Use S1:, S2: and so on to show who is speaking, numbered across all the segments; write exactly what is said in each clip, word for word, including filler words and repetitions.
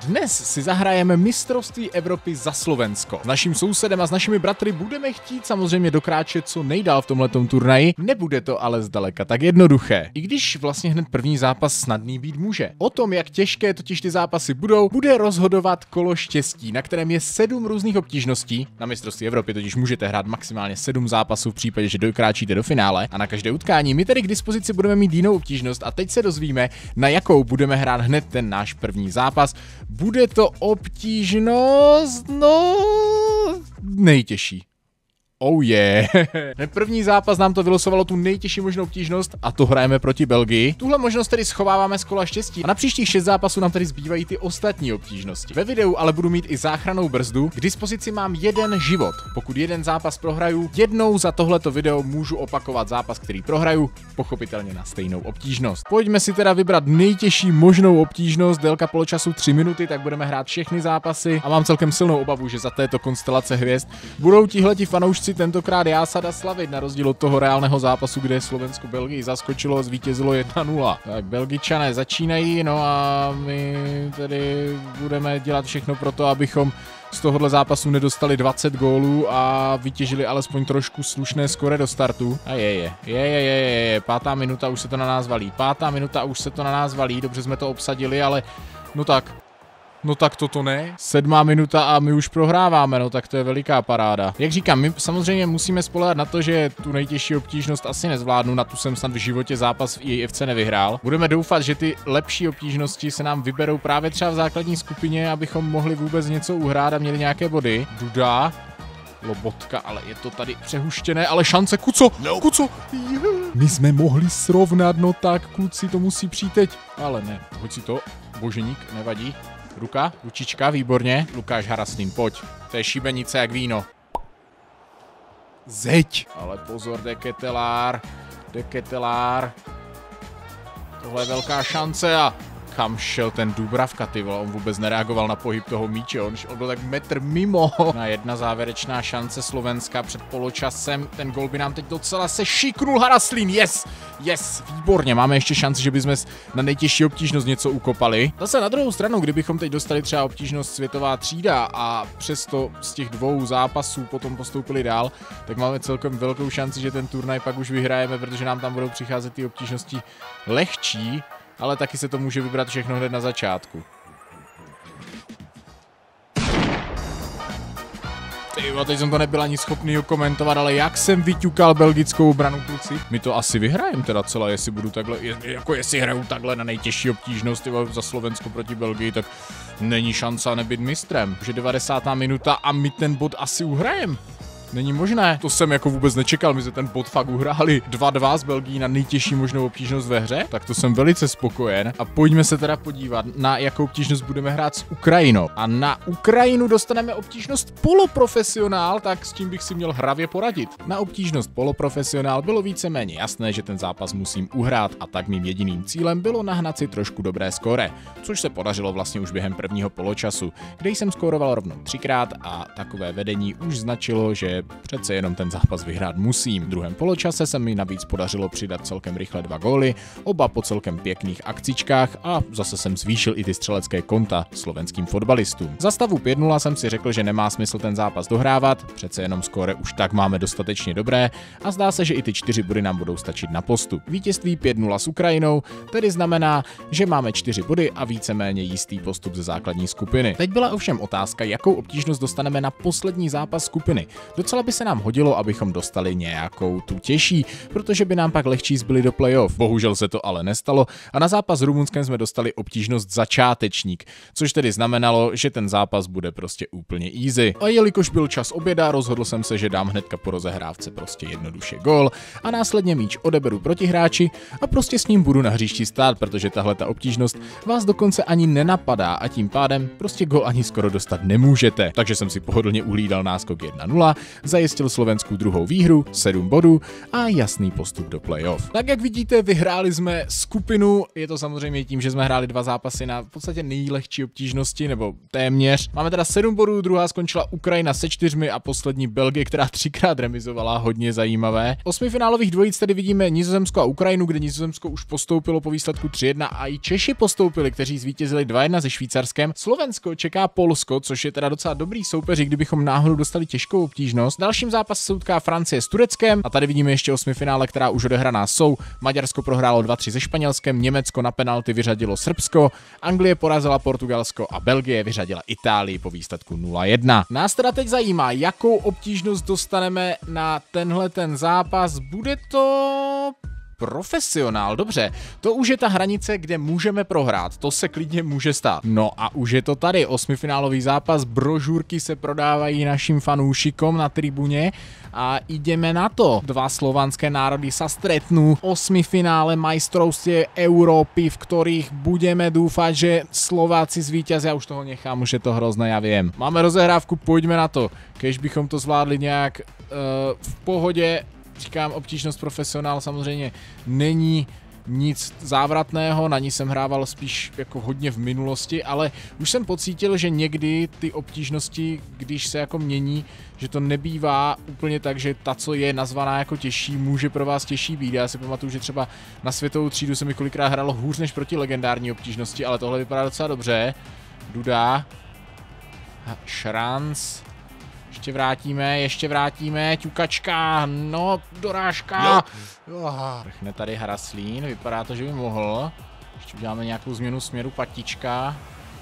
S1: Dnes si zahrajeme mistrovství Evropy za Slovensko. S naším sousedem a s našimi bratry budeme chtít samozřejmě dokráčet co nejdál v tomhletom turnaji. Nebude to ale zdaleka tak jednoduché. I když vlastně hned první zápas snadný být může. O tom, jak těžké totiž ty zápasy budou, bude rozhodovat kolo štěstí, na kterém je sedm různých obtížností. Na mistrovství Evropy totiž můžete hrát maximálně sedm zápasů v případě, že dokráčíte do finále, a na každé utkání my tedy k dispozici budeme mít jinou obtížnost a teď se dozvíme, na jakou budeme hrát hned ten náš první zápas. Bude to obtížnost, no, nejtěžší. Oh yeah. Ten první zápas nám to vylosovalo tu nejtěžší možnou obtížnost a to hrajeme proti Belgii. Tuhle možnost tedy schováváme z kola štěstí a na příštích šest zápasů nám tady zbývají ty ostatní obtížnosti. Ve videu ale budu mít i záchrannou brzdu. K dispozici mám jeden život. Pokud jeden zápas prohraju, jednou za tohleto video můžu opakovat zápas, který prohraju, pochopitelně na stejnou obtížnost. Pojďme si teda vybrat nejtěžší možnou obtížnost, délka poločasu tři minuty, tak budeme hrát všechny zápasy a mám celkem silnou obavu, že za této konstelace hvězd budou tihleti fanoušci tentokrát jásada slavit, na rozdíl od toho reálného zápasu, kde Slovensko Belgii zaskočilo a zvítězilo jedna nula. Tak Belgičané začínají, no a my tedy budeme dělat všechno pro to, abychom z tohohle zápasu nedostali dvacet gólů a vytěžili alespoň trošku slušné skore do startu. A je, je, je, je, je, je, je, pátá minuta už se to na nás valí, pátá minuta už se to na nás valí, dobře jsme to obsadili, ale no tak... No tak toto ne. Sedmá minuta a my už prohráváme, no tak to je veliká paráda. Jak říkám, my samozřejmě musíme spoléhat na to, že tu nejtěžší obtížnost asi nezvládnu, na tu jsem snad v životě zápas v E A F C nevyhrál. Budeme doufat, že ty lepší obtížnosti se nám vyberou právě třeba v základní skupině, abychom mohli vůbec něco uhrát a měli nějaké body. Duda. Lobotka, ale je to tady přehuštěné, ale šance, Kuco, no. Kuco, my jsme mohli srovnat, no tak kluci, to musí přijít teď, ale ne, hoď si to, boženík, nevadí. Ruka, ručička, výborně. Lukáš Haraslín, pojď. To je šibenice jak víno. Zeď. Ale pozor, Deketelár. Deketelár. Tohle je velká šance a kam šel ten Dubravka, ty vole, on vůbec nereagoval na pohyb toho míče, on, on byl tak metr mimo. Na jedna závěrečná šance Slovenska před poločasem, ten gol by nám teď docela se šiknul. Haraslín, yes, yes, výborně, máme ještě šanci, že bychom na nejtěžší obtížnost něco ukopali. Zase na druhou stranu, kdybychom teď dostali třeba obtížnost světová třída a přesto z těch dvou zápasů potom postoupili dál, tak máme celkem velkou šanci, že ten turnaj pak už vyhrajeme, protože nám tam budou přicházet ty obtížnosti lehčí. Ale taky se to může vybrat všechno hned na začátku. Tyjo, teď jsem to nebyl ani schopný ho komentovat, ale jak jsem vyťukal belgickou obranu, kluci. My to asi vyhrajem teda celé, jestli budu takhle, jako jestli hraju takhle na nejtěžší obtížnost tyjo, za Slovensko proti Belgii, tak není šance nebyt mistrem. Že devadesátá minuta a my ten bod asi uhrajem. Není možné, to jsem jako vůbec nečekal, my jsme ten bod fakt uhráli dva dva z Belgií na nejtěžší možnou obtížnost ve hře, tak to jsem velice spokojen. A pojďme se teda podívat, na jakou obtížnost budeme hrát s Ukrajinou. A na Ukrajinu dostaneme obtížnost poloprofesionál, tak s tím bych si měl hravě poradit. Na obtížnost poloprofesionál bylo víceméně jasné, že ten zápas musím uhrát a tak mým jediným cílem bylo nahnat si trošku dobré skóre, což se podařilo vlastně už během prvního poločasu, kde jsem skóroval rovnou třikrát a takové vedení už značilo, že přece jenom ten zápas vyhrát musím. V druhém poločase se mi navíc podařilo přidat celkem rychle dva góly, oba po celkem pěkných akcičkách a zase jsem zvýšil i ty střelecké konta slovenským fotbalistům. Za stavu pět nula jsem si řekl, že nemá smysl ten zápas dohrávat, přece jenom skóre už tak máme dostatečně dobré a zdá se, že i ty čtyři body nám budou stačit na postup. Vítězství pět nula s Ukrajinou tedy znamená, že máme čtyři body a víceméně jistý postup ze základní skupiny. Teď byla ovšem otázka, jakou obtížnost dostaneme na poslední zápas skupiny. Docela by se nám hodilo, abychom dostali nějakou tu těžší, protože by nám pak lehčí zbyli do playoff. Bohužel se to ale nestalo a na zápas s Rumunskem jsme dostali obtížnost začátečník, což tedy znamenalo, že ten zápas bude prostě úplně easy. A jelikož byl čas oběda, rozhodl jsem se, že dám hnedka po rozehrávce prostě jednoduše gól a následně míč odeberu protihráči a prostě s ním budu na hřišti stát, protože tahle ta obtížnost vás dokonce ani nenapadá a tím pádem prostě gól ani skoro dostat nemůžete. Takže jsem si pohodlně uhlídal náskok jedna nula, zajistil Slovensku druhou výhru, sedm bodů a jasný postup do playoff. Tak jak vidíte, vyhráli jsme skupinu, je to samozřejmě tím, že jsme hráli dva zápasy na v podstatě nejlehčí obtížnosti, nebo téměř. Máme teda sedm bodů, druhá skončila Ukrajina se čtyřmi a poslední Belgie, která třikrát remizovala, hodně zajímavé. Osmifinálových dvojic tady vidíme Nizozemsko a Ukrajinu, kde Nizozemsko už postoupilo po výsledku tři jedna a i Češi postoupili, kteří zvítězili dva jedna se Švýcarskem. Slovensko čeká Polsko, což je teda docela dobrý soupeři, kdybychom náhodou dostali těžkou obtížnost. Dalším zápasem se utká Francie s Tureckem a tady vidíme ještě osmifinále, která už odehraná jsou. Maďarsko prohrálo dva tři se Španělskem, Německo na penalty vyřadilo Srbsko, Anglie porazila Portugalsko a Belgie vyřadila Itálii po výsledku nula jedna. Nás teda teď zajímá, jakou obtížnost dostaneme na tenhle ten zápas. Bude to profesionál, dobře, to už je ta hranice, kde můžeme prohrát, to se klidně může stát. No a už je to tady, osmifinálový zápas, brožurky se prodávají našim fanúšikom na tribuně a ideme na to. Dva slovanské národy sa stretnú, osmifinále majstrovstiev Európy, v ktorých budeme dúfať, že Slováci zvíťazia. Už toho nechám, už je to hrozné, ja viem. Máme rozehrávku, pojďme na to. Kež bychom to zvládli nějak uh, v pohodě. Říkám, obtížnost profesionál samozřejmě není nic závratného, na ní jsem hrával spíš jako hodně v minulosti, ale už jsem pocítil, že někdy ty obtížnosti, když se jako mění, že to nebývá úplně tak, že ta, co je nazvaná jako těžší, může pro vás těžší být. Já si pamatuju, že třeba na světovou třídu se mi kolikrát hralo hůř než proti legendární obtížnosti, ale tohle vypadá docela dobře. Duda. Šranc. Ještě vrátíme, ještě vrátíme, ťukačka, no, dorážka. Vrchne tady Haraslín, vypadá to, že by mohl. Ještě uděláme nějakou změnu směru, patička.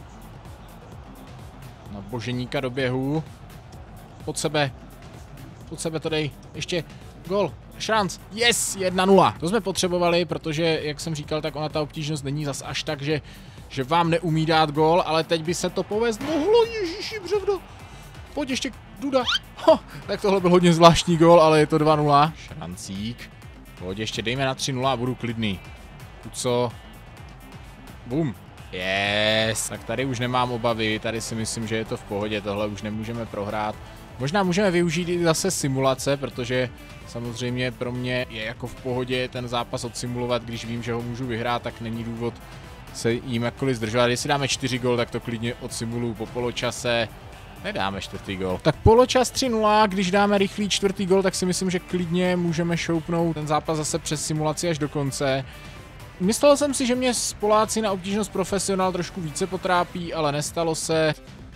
S1: Na boženíka do běhu. Pod sebe, pod sebe to dej, ještě gol. Šranc, yes, jedna nula. To jsme potřebovali, protože, jak jsem říkal, tak ona ta obtížnost není zas až tak, že, že vám neumí dát gol, ale teď by se to povést mohlo, ježiši břevno. Pojď ještě, Duda. Ho, tak tohle byl hodně zvláštní gól, ale je to dva nula. Šrancík. Pojď ještě, dejme na tři nula a budu klidný. Co? Bum. Yes. Tak tady už nemám obavy, tady si myslím, že je to v pohodě, tohle už nemůžeme prohrát. Možná můžeme využít i zase simulace, protože samozřejmě pro mě je jako v pohodě ten zápas odsimulovat, když vím, že ho můžu vyhrát, tak není důvod se jim jakkoliv zdržovat. Jestli dáme čtyři gól, tak to klidně odsimuluju po poločase. Nedáme čtvrtý gol. Tak poločas tři nula, když dáme rychlý čtvrtý gol, tak si myslím, že klidně můžeme šoupnout ten zápas zase přes simulaci až do konce. Myslel jsem si, že mě Poláci na obtížnost profesionál trošku více potrápí, ale nestalo se.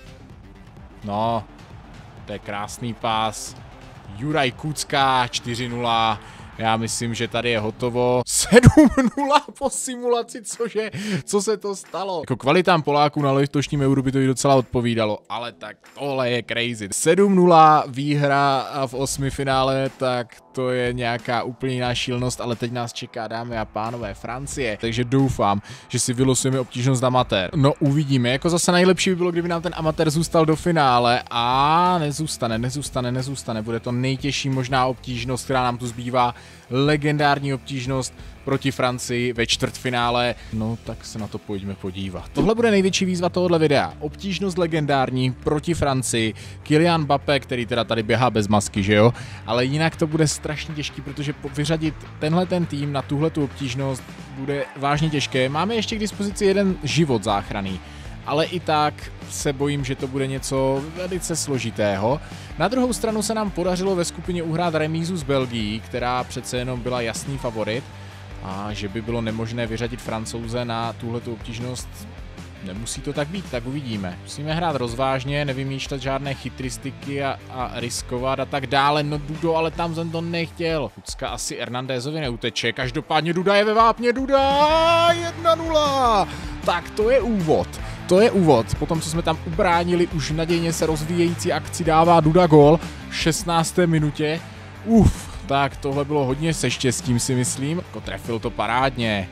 S1: No, to je krásný pás. Juraj Kucka, čtyři nula. Já myslím, že tady je hotovo. sedm nula po simulaci, cože? Co se to stalo? Jako kvalitám Poláků na letošním Euru by to i docela odpovídalo, ale tak tohle je crazy. sedm nula výhra v osmifinále, tak to je nějaká úplně jiná šílenost, ale teď nás čeká, dámy a pánové, Francie. Takže doufám, že si vylosujeme obtížnost amatér. No uvidíme, jako zase nejlepší by bylo, kdyby nám ten amatér zůstal do finále a nezůstane, nezůstane, nezůstane. Bude to nejtěžší možná obtížnost, která nám tu zbývá. Legendární obtížnost proti Francii ve čtvrtfinále. No tak se na to pojďme podívat. Tohle bude největší výzva tohohle videa. Obtížnost legendární proti Francii. Kylian Mbappé, který teda tady běhá bez masky, že jo? Ale jinak to bude strašně těžký, protože vyřadit tenhle ten tým na tuhle tu obtížnost bude vážně těžké. Máme ještě k dispozici jeden život záchranný. Ale i tak se bojím, že to bude něco velice složitého. Na druhou stranu se nám podařilo ve skupině uhrát remízu s Belgií, která přece jenom byla jasný favorit. A že by bylo nemožné vyřadit Francouze na tuhletu obtížnost, nemusí to tak být, tak uvidíme. Musíme hrát rozvážně, nevymýšlet žádné chytristiky a, a riskovat a tak dále. No Dudo, ale tam jsem to nechtěl. Kucka asi Hernandézovi neuteče, každopádně Duda je ve vápně, Duda jedna nula. Tak to je úvod. To je úvod. Potom, co jsme tam ubránili už nadějně se rozvíjející akci, dává Duda gól v šestnácté minutě. Uf, tak tohle bylo hodně se štěstím, si myslím. Jako trefil to parádně.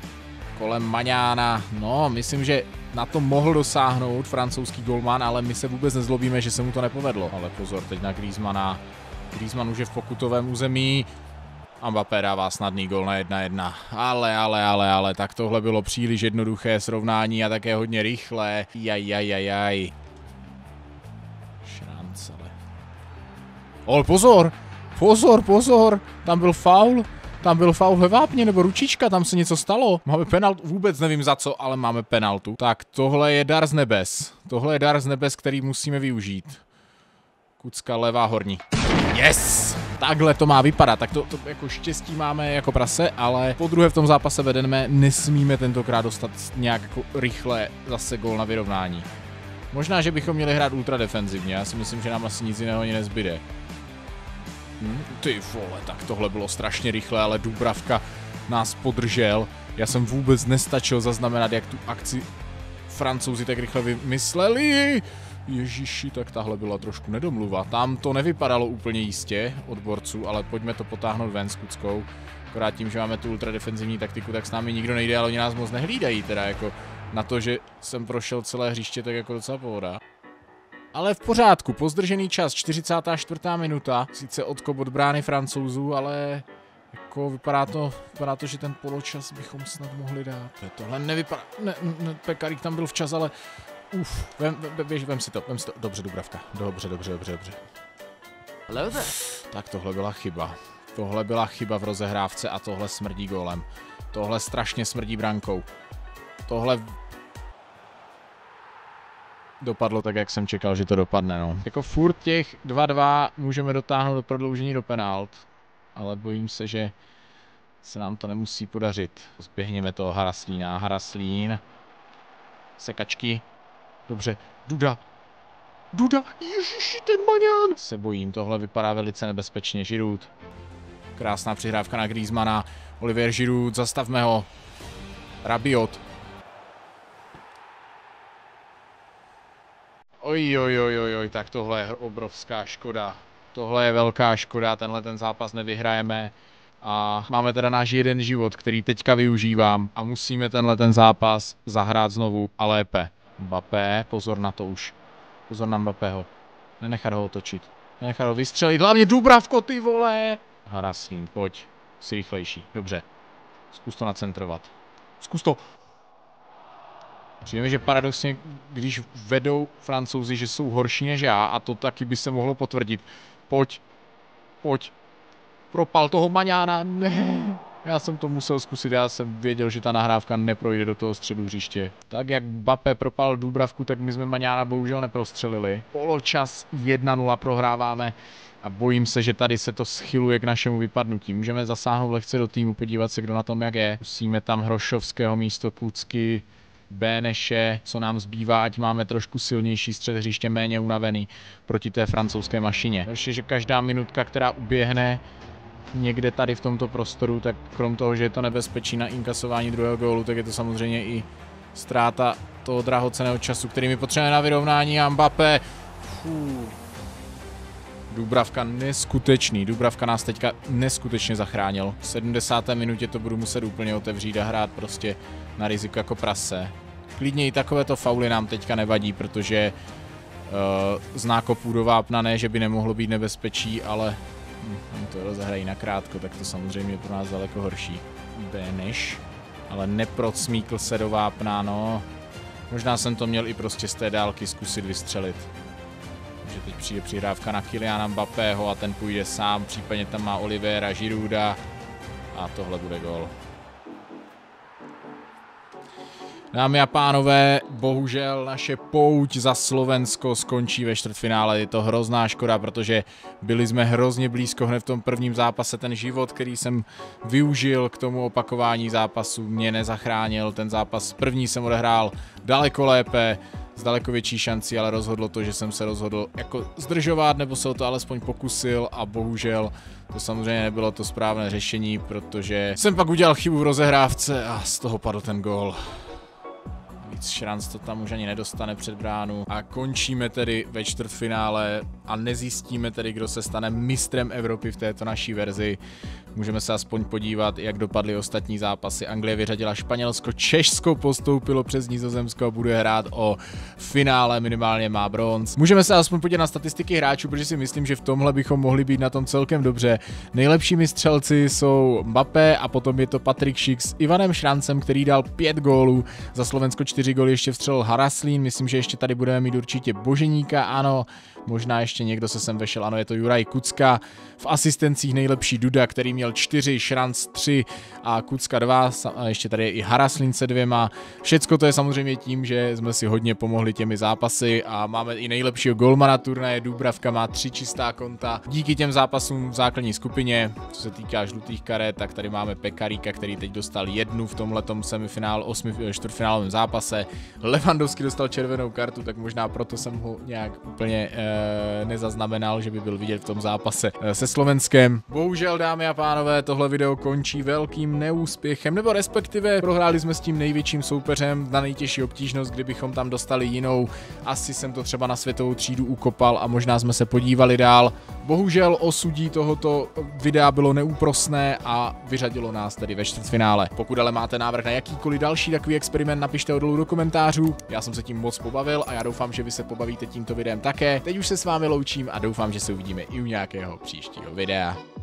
S1: Kolem Maňána. No, myslím, že na to mohl dosáhnout francouzský golman, ale my se vůbec nezlobíme, že se mu to nepovedlo. Ale pozor, teď na Griezmana. Griezmann už je v pokutovém území. A Mbappé dává snadný gol na jedna jedna. Ale, ale, ale, ale, tak tohle bylo příliš jednoduché srovnání a také hodně rychlé. Jaj, jaj, jaj, jaj. Šranc, ale... Ale pozor, pozor, pozor, tam byl faul. Tam byl faul ve vápně, nebo ručička, tam se něco stalo. Máme penaltu, vůbec nevím za co, ale máme penaltu. Tak tohle je dar z nebes. Tohle je dar z nebes, který musíme využít. Kucka levá horní. Yes! Takhle to má vypadat. Tak to, to jako štěstí máme jako prase, ale po druhé v tom zápase vedeme, nesmíme tentokrát dostat nějak jako rychle zase gól na vyrovnání. Možná, že bychom měli hrát ultra defenzivně, já si myslím, že nám asi nic jiného ani nezbyde. Hm, ty vole, tak tohle bylo strašně rychle, ale Dubravka nás podržel. Já jsem vůbec nestačil zaznamenat, jak tu akci Francouzi tak rychle vymysleli. Ježiši, tak tahle byla trošku nedomluva. Tam to nevypadalo úplně jistě od borců, ale pojďme to potáhnout ven s Kuckou. Akorát tím, že máme tu ultradefenzivní taktiku, tak s námi nikdo nejde, ale oni nás moc nehlídají, teda jako na to, že jsem prošel celé hřiště, tak jako docela pohoda. Ale v pořádku, pozdržený čas, čtyřicátá čtvrtá minuta, sice odkop od brány Francouzů, ale jako vypadá to, vypadá to, že ten poločas bychom snad mohli dát. Tohle nevypadá, ne, ne, Pekarík tam byl včas, ale uf, vem, vem, vem, vem si to, vem si to, dobře Dubravka, dobře, dobře, dobře, dobře. Tak tohle byla chyba, tohle byla chyba v rozehrávce a tohle smrdí gólem. Tohle strašně smrdí brankou. Tohle dopadlo tak, jak jsem čekal, že to dopadne, no. Jako furt těch dva dva můžeme dotáhnout do prodloužení do penalt, ale bojím se, že se nám to nemusí podařit. Zběhněme toho Haraslína, Haraslín. Sekačky. Dobře, Duda. Duda, ježiši, ten maňán. Se bojím, tohle vypadá velice nebezpečně. Giroud. Krásná přihrávka na Griezmana. Olivier Giroud, zastavme ho. Rabiot. Oj, oj, oj, oj, oj, tak tohle je obrovská škoda. Tohle je velká škoda, tenhle ten zápas nevyhrajeme. A máme teda náš jeden život, který teďka využívám. A musíme tenhle ten zápas zahrát znovu a lépe. Mbappé, pozor na to už. Pozor na Mbappého. Nenechat ho otočit. Nenechat ho vystřelit. Hlavně Dubravko, ty vole! Haraslín, pojď. Jsi rychlejší. Dobře. Zkus to nacentrovat. Zkus to. Přijde mi, že paradoxně, když vedou Francouzi, že jsou horší než já, a to taky by se mohlo potvrdit. Pojď, pojď, propal toho maňána, ne. Já jsem to musel zkusit, já jsem věděl, že ta nahrávka neprojde do toho středu hřiště. Tak jak Mbappé propal Dubravku, tak my jsme maňána bohužel neprostřelili. Poločas jedna nula prohráváme a bojím se, že tady se to schyluje k našemu vypadnutí. Můžeme zasáhnout lehce do týmu, podívat se, kdo na tom jak je. Musíme tam Hrošovského místo Kucky, Béneše, co nám zbývá, ať máme trošku silnější střed hřiště, méně unavený proti té francouzské mašině. Ještě, že každá minutka, která uběhne někde tady v tomto prostoru, tak krom toho, že je to nebezpečí na inkasování druhého gólu, tak je to samozřejmě i ztráta toho drahocenného času, který mi potřebujeme na vyrovnání. A Mbappé, fů. Dubravka neskutečný, Dubravka nás teďka neskutečně zachránil. V sedmdesáté minutě to budu muset úplně otevřít a hrát prostě na riziko jako prase. Klidně i takovéto fauly nám teďka nevadí, protože uh, z nákopů do vápna ne, že by nemohlo být nebezpečí, ale hm, to rozehrají nakrátko, tak to samozřejmě je pro nás daleko horší. Beneš, ale neprocmíkl se do vápna, no. Možná jsem to měl i prostě z té dálky zkusit vystřelit. Že teď přijde přihrávka na Kyliana Mbappého a ten půjde sám, případně tam má Oliviera Girouda a tohle bude gól. Dámy a pánové, bohužel naše pouť za Slovensko skončí ve čtvrtfinále. Je to hrozná škoda, protože byli jsme hrozně blízko hned v tom prvním zápase. Ten život, který jsem využil k tomu opakování zápasu, mě nezachránil. Ten zápas první jsem odehrál daleko lépe, s daleko větší šancí, ale rozhodlo to, že jsem se rozhodl jako zdržovat, nebo se o to alespoň pokusil a bohužel to samozřejmě nebylo to správné řešení, protože jsem pak udělal chybu v rozehrávce a z toho padl ten gól. Víc šanc to tam už ani nedostane před bránu a končíme tedy ve čtvrtfinále a nezjistíme tedy, kdo se stane mistrem Evropy v této naší verzi. Můžeme se aspoň podívat, jak dopadly ostatní zápasy. Anglie vyřadila Španělsko, Češsko postoupilo přes Nizozemsko a bude hrát o finále, minimálně má bronz. Můžeme se aspoň podívat na statistiky hráčů, protože si myslím, že v tomhle bychom mohli být na tom celkem dobře. Nejlepšími střelci jsou Mbappé a potom je to Patrik Schick s Ivanem Šrancem, který dal pět gólů, za Slovensko čtyři čtyři góly ještě vstřelil Haraslín, myslím, že ještě tady budeme mít určitě Boženíka, ano, možná ještě někdo se sem vešel, ano, je to Juraj Kucka, v asistencích nejlepší Duda, který měl čtyři, Šranc tři a Kucka dva, a ještě tady je i Haraslín se dvěma. Všecko to je samozřejmě tím, že jsme si hodně pomohli těmi zápasy a máme i nejlepšího golmana turnaje, Dúbravka má tři čistá konta. Díky těm zápasům v základní skupině, co se týká žlutých karet, tak tady máme Pekaríka, který teď dostal jednu v tomhletom semifinál, osmi, čtvrtfinálovém zápase. Lewandowski dostal červenou kartu, tak možná proto jsem ho nějak úplně e, nezaznamenal, že by byl vidět v tom zápase e, se Slovenskem. Bohužel, dámy a pánové, tohle video končí velkým neúspěchem, nebo respektive prohráli jsme s tím největším soupeřem na nejtěžší obtížnost, kdybychom tam dostali jinou. Asi jsem to třeba na světovou třídu ukopal a možná jsme se podívali dál. Bohužel osudí tohoto videa bylo neúprosné a vyřadilo nás tedy ve čtvrtfinále. Pokud ale máte návrh na jakýkoliv další takový experiment, napište ho dolů do komentářů. Já jsem se tím moc pobavil a já doufám, že vy se pobavíte tímto videem také. Teď už se s vámi loučím a doufám, že se uvidíme i u nějakého příštího videa.